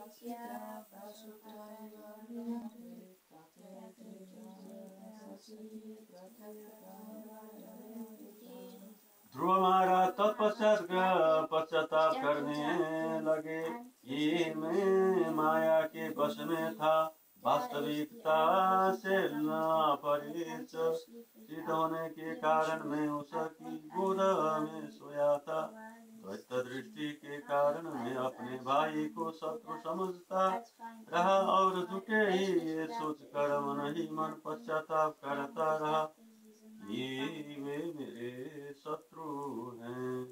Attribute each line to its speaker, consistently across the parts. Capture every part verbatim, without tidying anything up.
Speaker 1: ध्रुव महाराज तत्पश्चात पश्चाताप करने लगे। ये मैं माया के वश में था, वास्तविकता से न परिचित होने के कारण मैं उसकी गोद में सोया था। द्वैत दृष्टि के कारण मैं अपने भाई को शत्रु समझता रहा और झूठे ही ये सोचकर मन ही मन पश्चाताप करता रहा, ये वे मेरे शत्रु हैं।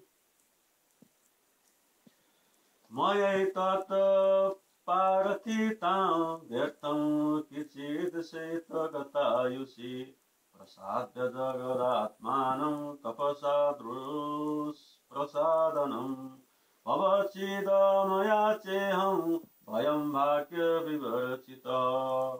Speaker 1: मयै तत् पार्थितां व्यर्थं किंचिदशेत गतायुषि, प्रसाद्य जगदात्मानं तपसा दुष्प्रसादनं, भवचिदमया चेहं भयं भाग्य विवर्चितः।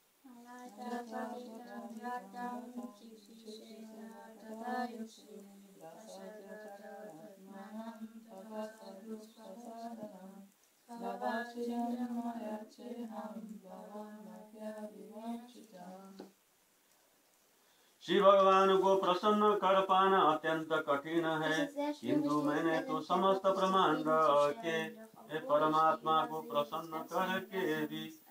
Speaker 1: श्री भगवान को प्रसन्न कर पाना अत्यंत कठिन है, किंतु मैंने तो समस्त ब्रह्मांड के परमात्मा को प्रसन्न करके भी